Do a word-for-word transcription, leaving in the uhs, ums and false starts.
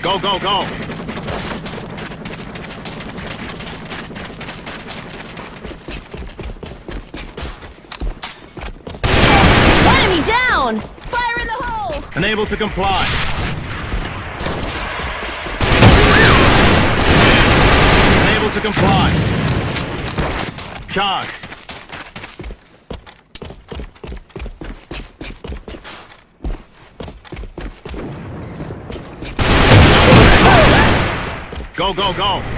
Go, go, go! Enemy down! Fire in the hole! Unable to comply. Unable to comply. Charge. Go, go, go!